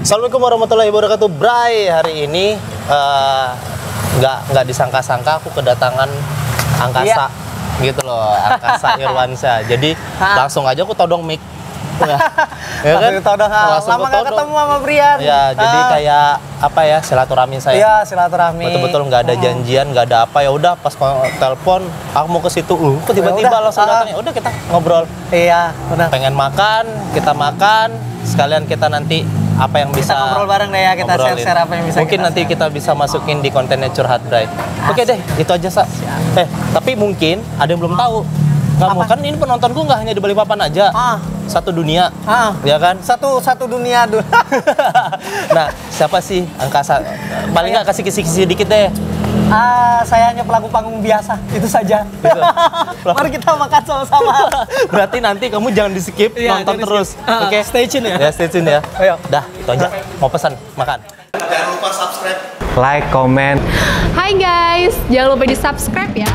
Assalamualaikum warahmatullahi wabarakatuh. Bray, hari ini nggak disangka-sangka aku kedatangan angkasa gitu loh, angkasa Irwansyah. Jadi langsung aja aku todong mic. Ya kan? Lama nggak ketemu sama Brian. Ya, jadi kayak apa ya, silaturahmi saya. Iya, silaturahmi. Betul-betul nggak ada janjian, nggak ada apa, ya udah pas telepon aku mau ke situ, kok tiba-tiba langsung datang. Ya udah kita ngobrol. Iya, benar. Pengen makan, kita makan, sekalian kita nanti apa yang bisa kita ngobrol bareng deh ya, kita share apa yang bisa. Mungkin nanti kita bisa masukin di kontennya Curhat Bray. Oke deh, itu aja Sa. Tapi mungkin ada yang belum tahu. Kamu kan ini penontonku nggak hanya di Balikpapan aja, satu dunia, ya kan? Satu dunia dulu. Nah, siapa sih angkasa? Paling nggak kasih kisi-kisi dikit deh. Saya hanya pelaku panggung biasa, itu saja. Gitu. Mari kita makan sama-sama. Berarti nanti kamu jangan di skip, nonton terus. Oke, stay tune ya. Ya, stay tune ya. Ayo. Dah, itu aja. Mau pesan makan. Jangan lupa subscribe, like, comment. Hai guys, jangan lupa di subscribe ya.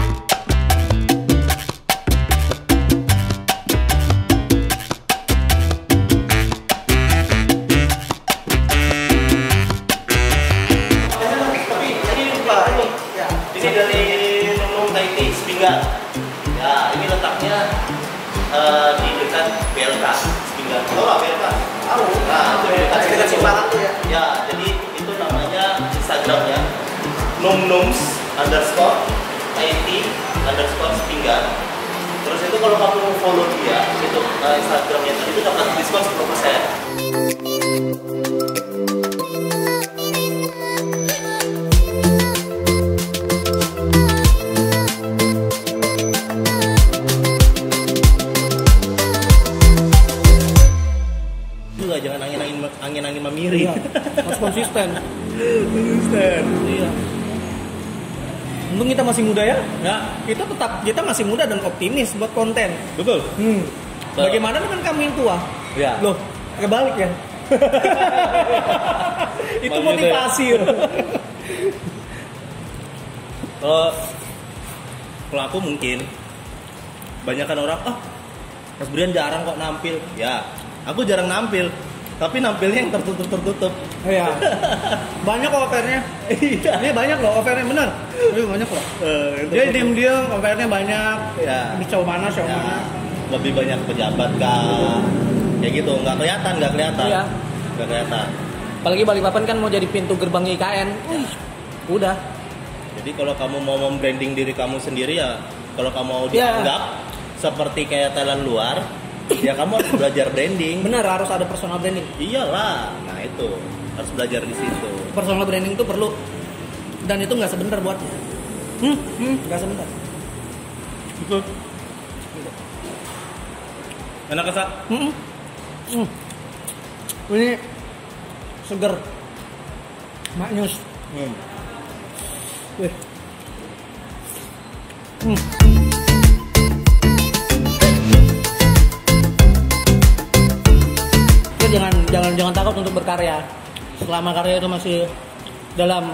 Ini dari Nunung Taiti Sepinggan. Ya, ini letaknya di dekat BLK Sepinggan. Tahu nggak BLK? Tahu. Nah, itu di dekat Cipalang tuh ya. Ya, jadi itu namanya Instagramnya nums_Taiti_Sepinggan. Terus itu kalau kamu follow dia, itu Instagramnya itu dapat diskon 10%. Jangan angin-angin memiri. Iya, harus konsisten. Iya. Untung kita masih muda ya. Ya, kita masih muda dan optimis buat konten. Betul. Bagaimana dengan kami yang tua? Ya. Loh, kebalik ya. Itu motivasi. Kalau aku mungkin banyakan orang, Mas Brian jarang kok nampil. Ya, aku jarang nampil. Tapi nampilnya yang tertutup. Iya. Banyak kok offernya. Iya. Ini banyak loh offernya, bener. Iya banyak loh. Dia diem-diem offernya banyak. Ya. Di show mana. Lebih banyak pejabat kah? Kayak gitu, nggak kelihatan. Iya. Nggak kelihatan. Apalagi Balikpapan kan mau jadi pintu gerbang IKN. Udah. Jadi kalau kamu mau membranding diri kamu sendiri ya, kalau kamu mau dianggap seperti kayak talent luar, ya kamu harus belajar branding. Benar, harus ada personal branding. Iyalah, nah itu harus belajar di situ. Personal branding itu perlu, dan itu nggak sebentar buatnya. Nggak sebentar. Betul. Enak Kak? Ini seger, maknyus. Wih. Jangan takut untuk berkarya. Selama karya itu masih dalam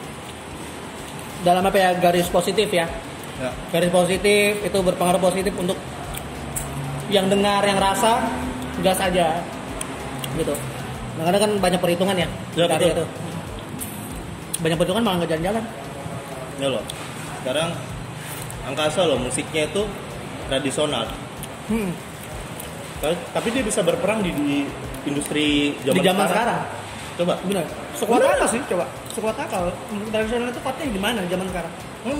apa ya, garis positif ya. Garis positif itu berpengaruh positif untuk yang dengar, yang rasa, gas aja gitu. Karena kan banyak perhitungan ya, karya itu. Banyak perhitungan malah nggak jalan-jalan. Ya loh. Sekarang angkasa loh, musiknya itu tradisional. Tapi dia bisa berperang di industri zaman sekarang. Coba. Benar. Sekuat apa sih? Coba. Sekuat akal. Tradisional itu kuatnya di mana zaman sekarang?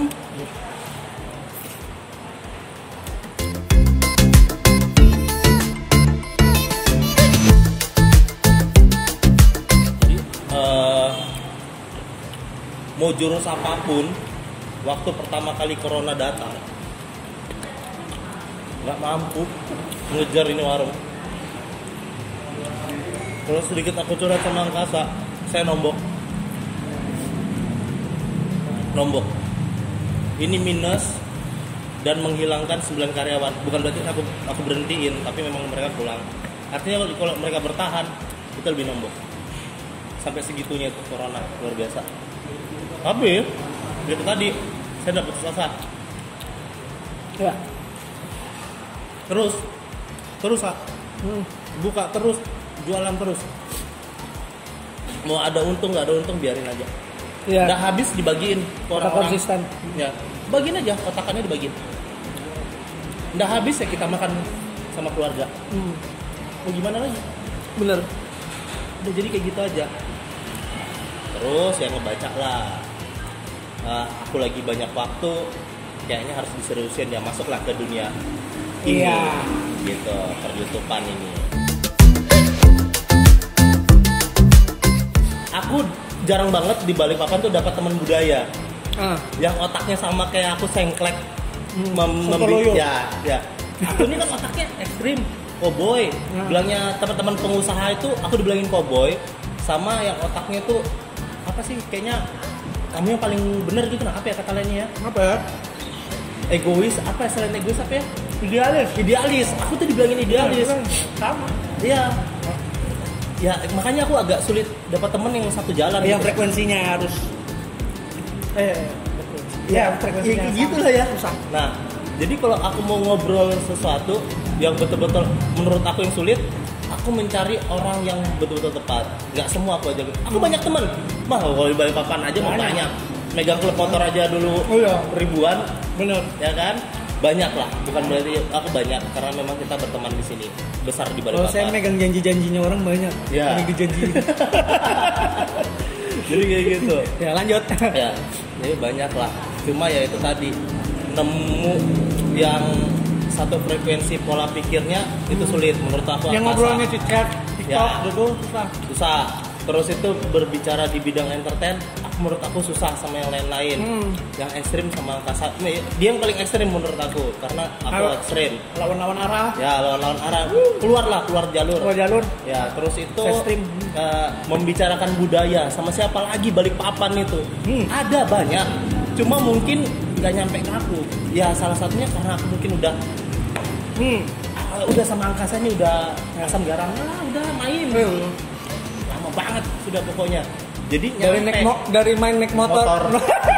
Jadi mau jurus apapun, waktu pertama kali corona datang, nggak mampu ngejar ini warung. Kalau sedikit aku curhat sama angkasa, saya nombok. Ini minus dan menghilangkan 9 karyawan. Bukan berarti aku berhentiin, tapi memang mereka pulang. Artinya kalau mereka bertahan, kita lebih nombok. Sampai segitunya itu corona, luar biasa. Tapi itu tadi saya dapat asa. Ya. Terus buka terus, jualan terus. Mau ada untung nggak ada untung biarin aja. Iya. Udah habis dibagiin ke Tetap orang-orang. konsisten. Ya, bagiin aja kotakannya dibagiin. Udah habis ya kita makan sama keluarga. Mau gimana lagi? Bener. Udah jadi kayak gitu aja. Terus ya ngebaca lah. Aku lagi banyak waktu, kayaknya harus diseriusin ya, masuklah ke dunia ini. Iya. Gitu, per-YouTubean ini. Aku jarang banget di Balikpapan tuh dapat teman budaya yang otaknya sama kayak aku, sengklek, Sontoloyo. ya. Aku ini kan otaknya ekstrim, cowboy. Bilangnya teman-teman pengusaha itu aku dibilangin cowboy, sama yang otaknya tuh apa sih? Kayaknya kamu yang paling bener gitu, nah apa ya kata lainnya ya? Apa ya? Egois, apa ya selain egois apa ya? Idealis. Aku tuh dibilangin idealis. Sama. Iya. Ya makanya aku agak sulit dapat temen yang satu jalan. Yang gitu. frekuensinya harus frekuensinya Ya gitu lah ya. susah. Nah, jadi kalau aku mau ngobrol sesuatu yang betul-betul menurut aku yang sulit, aku mencari orang yang betul-betul tepat. Nggak semua aku aja. Aku banyak teman. Mah kalau di Balikpapan aja mau banyak. Megang klub motor aja dulu ribuan. Bener. Ya kan? Banyak lah. Bukan berarti aku banyak, karena memang kita berteman di sini. Besar di Kalau Balikpapan. saya megang janji-janjinya orang banyak. Ya. Yang dijanjiin. Jadi kayak gitu. Ya lanjut. Ya, jadi banyak lah. Cuma ya itu tadi, nemu yang satu frekuensi pola pikirnya itu sulit menurut aku. Yang ngobrolnya chat TikTok Ya. gitu Susah. Terus itu berbicara di bidang entertain, menurut aku susah sama yang lain-lain. Yang ekstrim sama kasar. Dia yang paling ekstrim menurut aku, karena aku ekstrim. Lawan-lawan arah. Ya, lawan-lawan arah. Keluar jalur. Keluar jalur. Ya, terus itu Ekstrim. membicarakan budaya sama siapa lagi Balikpapan itu. Ada banyak. Cuma mungkin nggak nyampe ke aku. Ya, salah satunya karena aku mungkin udah sama angkasa ini udah asam garam lah, udah main. Lama banget sudah pokoknya. Jadi dari main naik motor.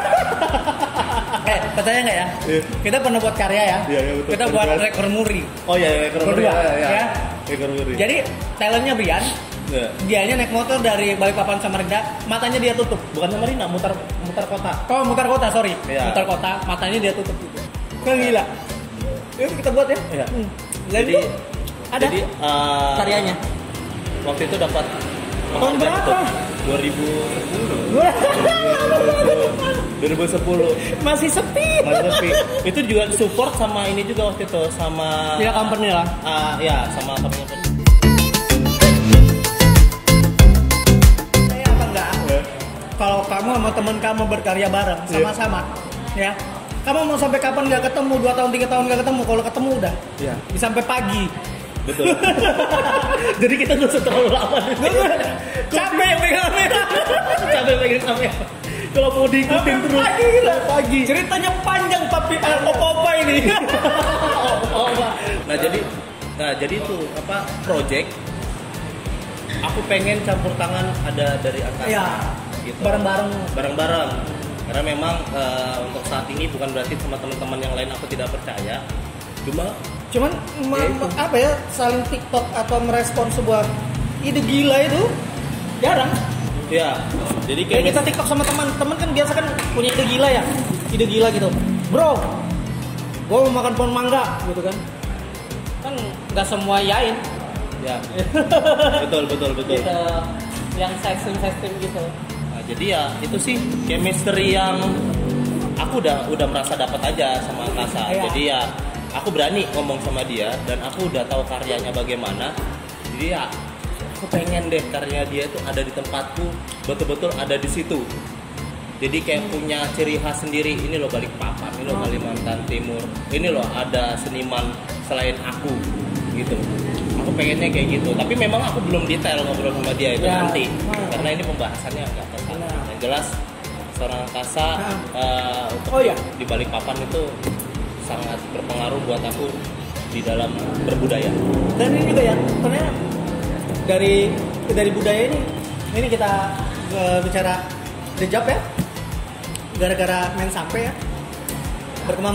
Percaya nggak ya? Iya. Kita pernah buat karya ya. Iya, betul. Kita buat rekor muri. Oh iya, rekor muri. Berdua, Ya. ya. Rekor muri. Jadi talentnya Brian, Ya. dianya naik motor dari Balikpapan Samarinda, matanya dia tutup. Bukan Samarinda, mutar kota. Oh, mutar kota, sorry. Iya. Mutar kota, matanya dia tutup gitu. Kan gila. Yuk kita buat ya. Iya. Jadi ada Jadi karyanya. waktu itu dapat Tahun berapa? 2010. Masih sepi. Masih sepi. Itu juga support sama ini juga waktu itu, sama Ya company lah. ya sama company. Saya apa enggak? Kalau kamu sama teman kamu berkarya bareng sama-sama, ya. Kamu mau sampai kapan nggak ketemu? 2 tahun 3 tahun nggak ketemu. Kalau ketemu udah, Iya. bisa sampai pagi. Betul. Jadi kita nggak usah terlalu lama. Capek pegang kamera. Capek pegang kamera. Kalau mau diikutin terus Pagi gila. pagi. Ceritanya panjang tapi opa-opa ini. Nah jadi itu apa project? Aku pengen campur tangan ada dari angkasa. Ya. Gitu. Bareng-bareng. Karena memang untuk saat ini bukan berarti sama teman-teman yang lain aku tidak percaya. Cuman Apa ya, saling TikTok atau merespon sebuah ide gila itu jarang. ya, jadi Kayak kita TikTok sama teman-teman kan biasa kan punya ide gila ya, ide gila gitu. Bro, gue mau makan pohon mangga gitu kan. Kan nggak semua yain. ya. betul. Gitu. Yang sexting gitu. Nah, jadi ya itu sih chemistry yang aku udah merasa dapat aja sama Angkasa. Iya. Jadi ya aku berani ngomong sama dia dan aku udah tahu karyanya bagaimana. Jadi ya aku pengen deh karya dia itu ada di tempatku, betul-betul ada di situ. Jadi kayak punya ciri khas sendiri. Ini loh Balikpapan, ini loh Kalimantan Timur. Ini loh ada seniman selain aku gitu. Aku pengennya kayak gitu. Tapi memang aku belum detail ngobrol sama dia itu Ya. nanti. Karena ini pembahasannya agak kesana. Yang jelas seorang Angkasa untuk di Balikpapan itu sangat berpengaruh buat aku di dalam berbudaya. Dan ini juga ya, sebenarnya dari budaya ini kita bicara The Job ya. Gara-gara main sampai ya, berkembang.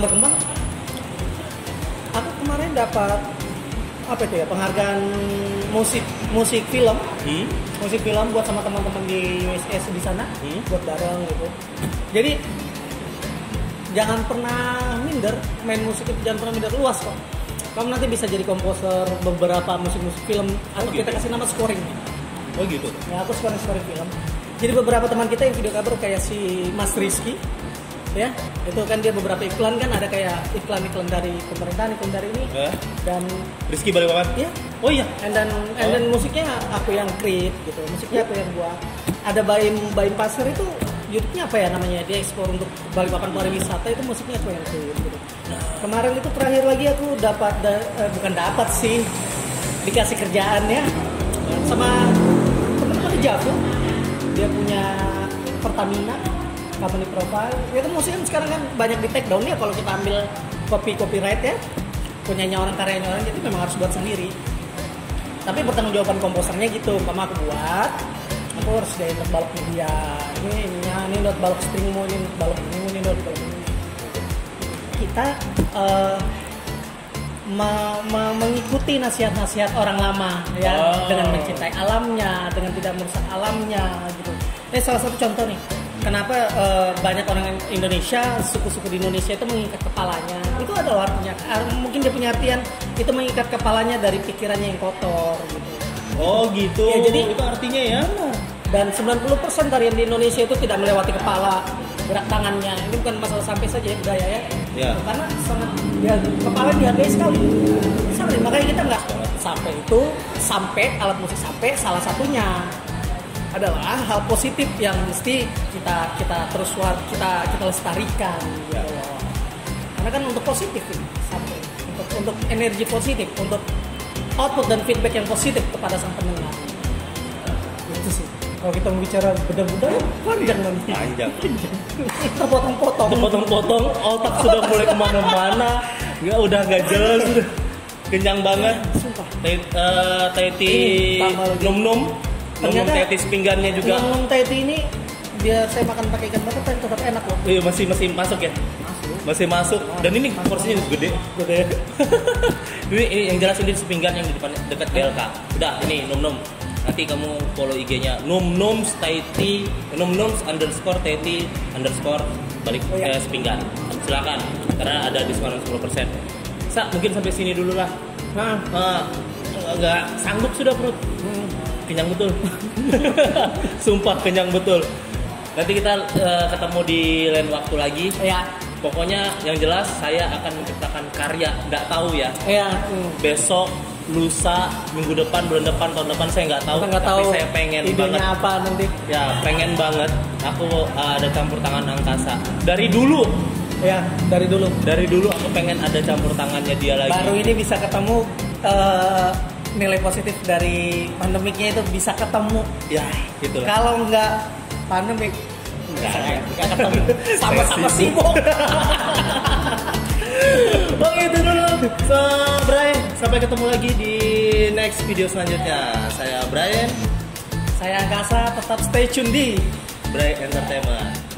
Aku kemarin dapat apa itu ya, penghargaan musik musik film. Musik film buat sama teman-teman di USS di sana, buat bareng gitu. Jadi jangan pernah minder main musik itu, jangan pernah minder, luas kok. Kamu nanti bisa jadi komposer beberapa musik-musik film atau kita kasih nama scoring. Oh gitu. Ya aku scoring film. Jadi beberapa teman kita yang video cover kayak si Mas Rizky, ya itu kan dia beberapa iklan kan ada kayak iklan dari pemerintahan, iklan dari ini dan Rizky Balikpapan. Iya. Oh iya. And then musiknya aku yang create gitu, musiknya aku yang buat. Ada Baim Pasir itu YouTube-nya apa ya namanya, dia ekspor untuk Balikpapan pariwisata, itu musiknya aku yang create gitu. Kemarin itu terakhir lagi aku bukan dapat sih, dikasih kerjaan ya sama teman-teman di Javu, dia punya Pertamina company profile. Itu musiknya sekarang kan banyak di take down ya kalau kita ambil copyright ya, punyanya orang, karyanya orang, jadi memang harus buat sendiri. Tapi pertanggungjawaban komposernya gitu, kamu aku buat, aku harus dari not balok media, ini not balok stringmu, ini balok ini not balok ini. Kita mengikuti nasihat-nasihat orang lama ya, dengan mencintai alamnya, dengan tidak merusak alamnya gitu. Ini salah satu contoh nih, kenapa banyak orang Indonesia, suku-suku di Indonesia itu mengikat kepalanya. Itu ada artinya, mungkin dia punya artian itu mengikat kepalanya dari pikirannya yang kotor gitu. Oh gitu. Ya, jadi itu artinya ya. Dan 90% tarian di Indonesia itu tidak melewati kepala, gerak tangannya. Ini bukan masalah sampai saja ya, budaya ya. Ya. Karena sangat kepala dihargai sekali. Makanya kita nggak sampai alat musik sampai, salah satunya adalah hal positif yang mesti kita terus kita lestarikan gitu loh. Karena kan untuk positif ini, sampai untuk energi positif, untuk output dan feedback yang positif kepada sang pendengar. Itu sih. Kalau kita mau bicara beda-beda, panjang nanti. Panjang. Terpotong-potong, otak sudah mulai kemana-mana. Nggak, udah nggak jelas, udah kenyang banget. Sumpah. Teti num-num. Ternyata teti pinggannya juga. Num teti ini biar saya makan pakai ikan bakar tetap enak loh. Iya, masih masuk ya. Masih masuk. Dan ini porsinya gede. ini yang jelas ini sepinggan yang di depan dekat GLK. Udah, ini num-num. Nanti kamu follow IG-nya numnums taiti numnums_taiti_ balik sepinggan. Silakan, karena ada diskon 10%. Mungkin sampai sini dulu lah. Nggak sanggup sudah perut. Kenyang betul. Sumpah kenyang betul. Nanti kita ketemu di lain waktu lagi. Ya. Pokoknya yang jelas saya akan menciptakan karya. Nggak tahu ya. Ya. Besok, lusa, minggu depan, bulan depan, tahun depan saya nggak tahu. Tapi saya pengen banget. Apa nanti? Ya pengen banget. Aku ada campur tangan angkasa. Dari dulu. Ya, dari dulu aku pengen ada campur tangannya dia lagi. Baru ini bisa ketemu nilai positif dari pandemiknya, itu bisa ketemu. Ya, gitu lah. Kalau nggak pandemik, nggak ketemu. Sama-sama sibuk. Oke, itu dulu. Brian, sampai ketemu lagi di next video selanjutnya. Saya Brian. Saya Angkasa, tetap stay tune di Brian Entertainment.